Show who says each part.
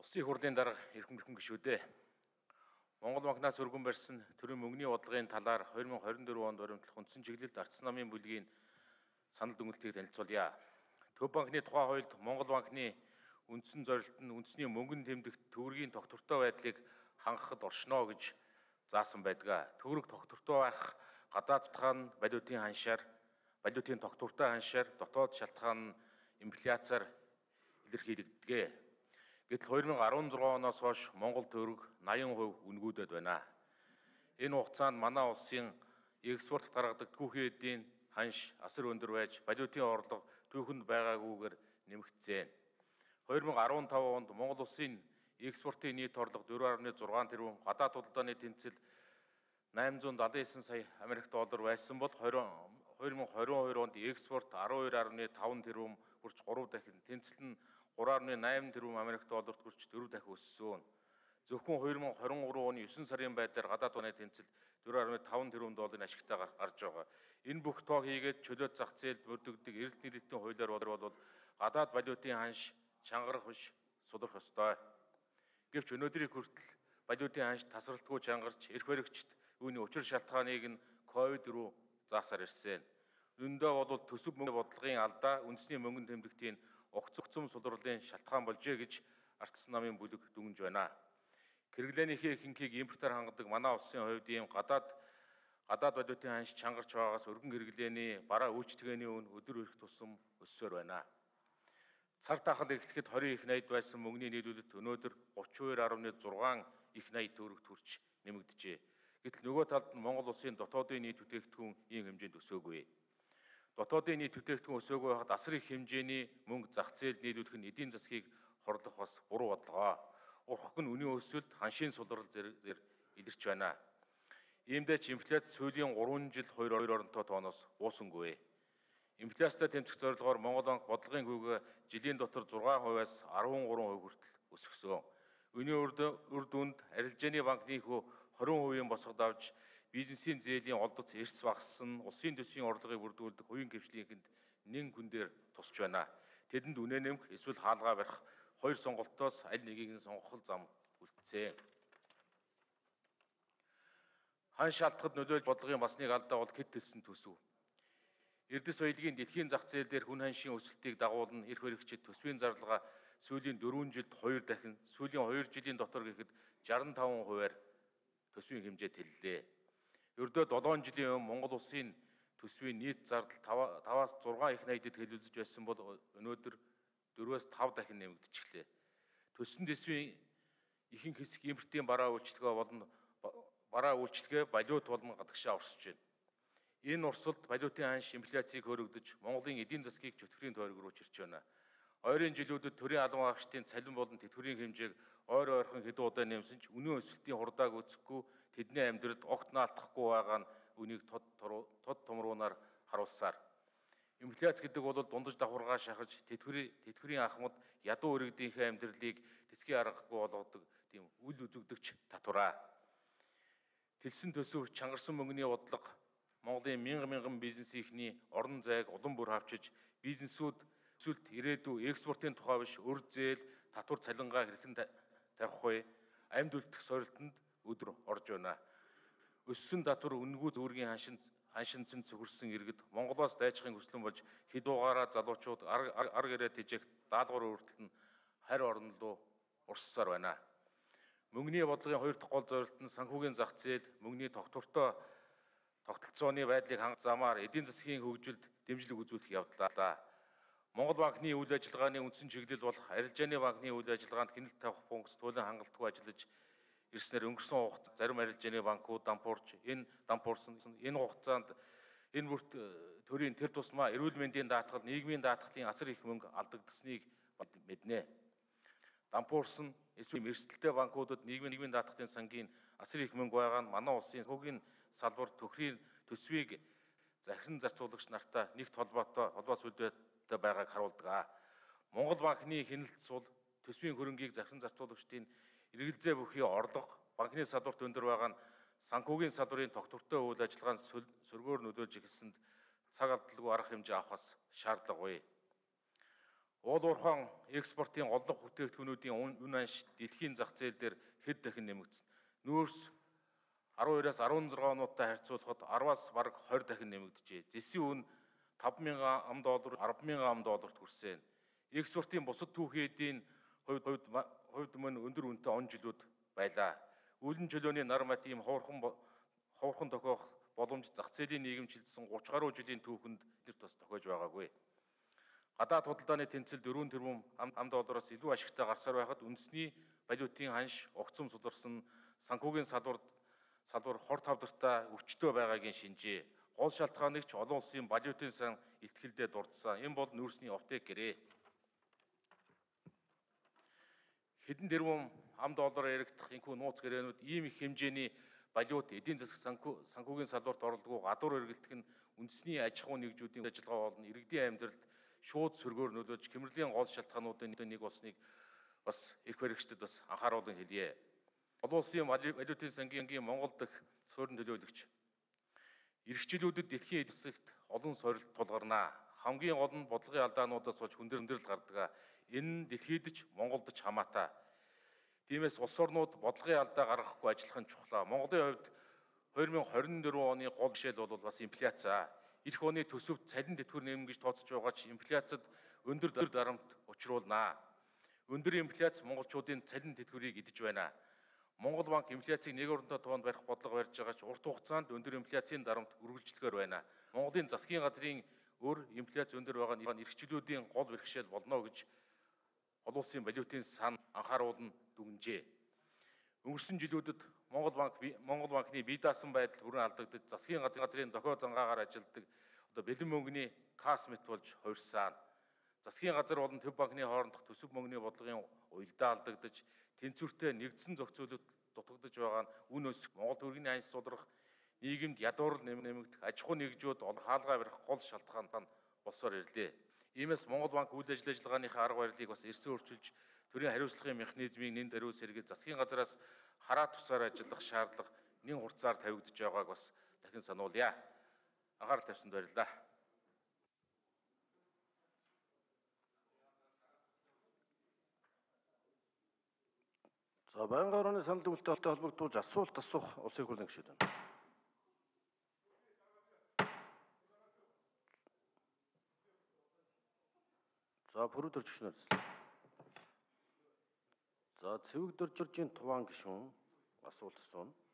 Speaker 1: Улсын их хурлын дарга эрхэм гишүүдээ. Монгол банкнаас өргөн барьсан төрийн мөнгөний бодлогын талаар 2024 онд баримтлах үндсэн чиглэлд ардсан намын бүлгийн санал дүгнэлтийг танилцуулъя. Төв банкны тухай хуульд Монгол банкны үндсэн зорилт нь үндэсний мөнгөн тэмдэгт төгрөгийн тогтвортой байдлыг хангахад оршино гэж заасан байдаг. Төгрөг тогтвортой байх гадаад шалтгаан нь валютын тогтвортой ханшаар, дотоод шалтгаан нь инфляцаар илэрхийлэгдэгэ. Гэтэл 2016 оноос хойш Монгол төгрөг 80% үнгүүдэд байна. Энэ хугацаанд манай улсын экспорт гаргадаг түүхий эдийн ханш асар өндөр байж, валютын орлого түүхэнд байгаагүйгээр нэмэгдсэн. 2015 онд Монгол улсын экспортын нийт орлого 4.6 тэрбум, гадаад худалдааны тэнцэл 879 сая Америк доллар байсан бол 2022 онд экспорт 12.5 тэрбум хүрч 3 дахин, тэнцэл нь 3.8 тэрбум Америк долларт хүрч 4 дахин өссөн. Зөвхөн 2023 оны 9 сарын байдлаар гадаад худалдааны тэнцэл 4.5 тэрбум долларын ашигтай гарч байгаа. Энэ бүх тоо хийгээд чөлөөт зах зээлд мөрдөгдөг эрэлт нийлэлтийн хуулиар бол гадаад валютын ханш чангарах биш судрах ёстой. Гэвч өнөөдрийг хүртэл валютын ханш тасралтгүй чангарч, эрх баригчид үүний учир шалтгааныг нь ковид руу заасаар ирсэн. Үүндээ бол төсөв мөнгө бодлогын алдаа үндэсний мөнгөн тэмдэгтийн огцом судралын шалтгаан болжээ гэж ардсан намын бүлэг дүгнэж байна. Хэрэглээнийхээ ихэнхийг импортоор хангадаг манай улсын хувьд ийм гадаад валютын ханш чангарч байгаагаас өргөн хэрэглээний бараа үйлчлэгээний үн өдөр ирэх тусам өссөөр байна. Цар тахал эхлэхэд 20 их 80 байсан мөнгөний нийлүүлэлт өнөөдөр 32.6 их 80 төгрөгт хүрч нэмэгдэжээ. Гэтэл нөгөө талд нь Монгол улсын дотоодын нийт бүтээгдэхүүн ийм хэмжээнд өсөөгүй. Дотоодын нийт бүтээгдэхүүн өсөөгүй байхад асар их хэмжээний мөнгө зах зээлд нийлүүлэх нь эдийн засгийг хорлох бас буруу бодлого. Урхах нь үнийн өсөлт, ханшийн сулрал зэрэг илэрч байна. Иймдээ ч инфляц сүүлийн 3 жил хоёр оронтой тооноос буусангүй. Инфляцтай тэмцэх зорилгоор Монгол банк бодлогын хөвгөө жилийн дотор 6%-аас 13% хүртэл өсгсөн. Үүний үр дүнд арилжааны банкны хөө 20% босгод авч бизнесийн зээлийн олдоц эрс багассан, улсын төсвийн орлогыг бүрдүүлдэг хувийн гэрчлэгэнд нэн хүн дээр тусч байна. Тэдэнд үнэ нэмэх эсвэл хаалгаа барих хоёр сонголтоос аль нэгийг нь сонгох зам үлдсэн. Ханш алдахад нөлөөлж бодлогын бас нэг алдаа бол хэд төлсөн төсөв. Эрдэс баялагын дэлхийн зах зээл дээр хүн ханшийн өсөлтийг дагуулна эрх баригчид төсвийн зарлага сүүлийн 4 жилд 2 дахин, сүүлийн 2 жилийн дотор гэхэд 65%-аар төсвийн хэмжээд хэллээ. Ердөө 7 жилийн өмнө Монгол улсын төсвийн нийт зардал 5-аас 6 их 80-д хэлүүлж байсан бол өнөөдөр 4-өөс 5 дахин нэмэгдчихлээ. Төссөн төсвийн ихэнх хэсэг импортын бараа үйлчлэгээ валют болон гадагшаа орсож байна. Энэ урсгалд валютын ханш инфляцийг хөрөгдөж, Монголын эдийн засгийг чөтгөрийн тойрог руу чирч байна. Ойрын жилүүдэд төрийн албан хаагчдын цалин болон тэтгэврийн хэмжээг ойрхон хэдэн удаа нэмсэн ч үнийн өсөлтийн хурдааг үүсэхгүй, тэдний амьдралд огт наалтахгүй байгаа нь үнийг тод томруулнаар харуулсаар. Инфляц гэдэг бол дундаж давхаргаа шахаж тэтгэврийн ахмад ядуу иргэдийнхээ амьдралыг тэсгийн аргагүй болгодог тийм үл үзэгдэгч татвараа. Тэлсэн төсөв чангарсан мөнгөний бодлого Монголын мянган бизнесийнхний орон зайг улам бүр хавчиж, бизнесүүд эсвэл ирээдүй экспортын тухай биш өр зээл, татвар цалингаа хэрхэн тавих вэ? Амьд үлдэх сорилтонд өдөр орж байна. Өссөн татвар үнэгүй зөвөргийн ханшинцэн цөхөрсөн иргэд Монголоос дайчихын хүслэн болж хэд дугаараа залуучууд ар гэрээ тижээх даалгавар хүртэл нь харь орон руу урссаар байна. Мөнгөний бодлогын хоёр дахь гол зорилт нь санхүүгийн зах зээл, мөнгөний тогтолцооны байдлыг хангах замаар эдийн засгийн хөгжилд дэмжлэг үзүүлэх явдлаа. Монгол банкны үйл ажиллагааны үндсэн чиглэл болох арилжааны банкны үйл ажиллагаанд хяналт тавих функц туйлын хангалтгүй ажиллаж ирснээр өнгөрсөн хугацаанд зарим арилжааны банкуд энэ хугацаанд энэ бүрт төрийн тэр тусмаа эрүүл мэндийн даатгал, нийгмийн даатгалын асар их мөнгө алдагдасныг мэднэ. Дампуурсан эсвэл эрсдэлтэй банкудад нийгмийн даатгалын сангийн асар их мөнгө байгаа нь манай улсын санхүүгийн салбар төсвийг захиран зарцуулагч нартай нэгт холбоо сүлжээтэй байгааг харуулдаг. Монгол банкны хяналт сул төсвийн хөрөнгийг захиран зарцуулагчдын эргэлзээ бүхий орлого банкны салбарт өндөр байгаа нь санхүүгийн салбарын тогтвортой үйл ажиллагаанд сөргөөр нөлөөлж эхэлсэнд цаг алдалгүй арга хэмжээ авахаас шаардлагагүй. Уул уурхайн экспортын голлог бүтээгдэхүүнүүдийн үн анш дэлхийн зах зээл дээр хэд дахин нэмэгдсэн. Нүүрс 12-аас 16 онуудтай харьцуулахад 10-аас бараг 20 дахин нэмэгдэжээ. Зэсийн үн $5,000 $10,000 хүрсэн. Экспортын бусад түүхийдийн хувьд мөн өндөр үнэтэй он жилүүд байлаа. Үүлэн чөлөөний нар мат ийм ховорхон тохиох боломж зах зээлийн нийгэмчилсэн 30 гаруй жилийн түүхэнд нэр тус тохиож байгаагүй. Гадаад худалдааны тэнцэл 4 тэрбум $4 илүү ашигтай гарсаар байхад үндэсний валютын ханш огцом сударсан санхүүгийн салбар хор тавдартай өвчтөө байгаагийн шинжээ. Гол шалтгааныг ч олон улсын валютын сан илтгэлдээ дурдсан. Энэ бол нүүрсний овтыг гэрээ. Хэдэн тэрбум $10 яригдах энэхүү нууц гэрээнүүд ийм их хэмжээний валют эдийн засаг санхүүгийн салбарт оролдгоо гадуур эргэлтэх нь үндэсний аж ахуй нэгжүүдийн ажиллагаа болон иргэдийн амьдралд шууд сөргөөр нөлөөж хэмнэлийн гол шалтгаануудын нэг болсныг бас эрх баригчдад бас анхааруулan хэлье. Олон улсын валютын сангийн Монгол дахь суурин төлөөлөгч эх жилүүдэд дэлхийн эдийн засагт олон сорилт тулгарнаа. Хамгийн гол нь бодлогын алдаануудаас болж хүндрэл гардаг. Энэ нь дэлхийд ч Монголд ч хамаатай. Тиймээс улс орнууд бодлогын алдаа гаргахгүй ажиллах нь чухлаа. Монголын хувьд 2024 оны гол жишээл бол бас инфляци. Ирэх оны төсөвт цалин тэтгэвэр нэмнэ гэж тооцож байгаа ч инфляцид өндөр дарамт учруулнаа. Өндөр инфляц монголчуудын цалин тэтгэврийг идэж байна. Монгол банк инфляцийг 1% тоонд барих бодлого барьж байгаа ч урт хугацаанд өндөр инфляцийн дарамт үргэлжлэхээр байна. Монголын засгийн газрын өөр инфляц өндөр байгаа нь эрхчлүүдийн гол бэрхшээл болно гэж олон улсын валютын сан анхааруулан дүгнжээ. Өнгөрсөн жилүүдэд Монгол банкны бие даасан байдал бүрэн алдагдаж засгийн газрын дохио зангаагаар ажилтдаг бэлэн мөнгөний касс мэт болж хувирсан. Засгийн газар болон төв банкны хоорондох төсөв мөнгөний бодлогын уялдаа алдагдаж тэнцвэртэй нэгдсэн зохицуулалт дутагдж байгаа нь үн өсөх Монгол төгрөгийн ханш судрах нийгэмд ядуурл нэмэгдэх аж ахуй нэгжүүд хаалгаа барих гол шалтгаан болсоор ирлээ. Иймээс Монгол банк үйл ажиллагааныхаа арга барилыг бас эрсээ өөрчилж төрийн хариуцлагын механизмыг нэн даруй сэргийлж засгийн газраас хараа тусаар ажиллах шаардлага нэн хурцаар тавигдж байгааг бас дахин сануулъя. Анхаарал тавьсанд баярлалаа.
Speaker 2: За байнгын орооны санал дүгнэлттэй холбогдуулж асуулт асуух улсын хурлын гишүүд байна. За Пүрэв Дөржигчнэр. За Цэвэг Дөржиржийн Туваан гишүүн асуулт асууна.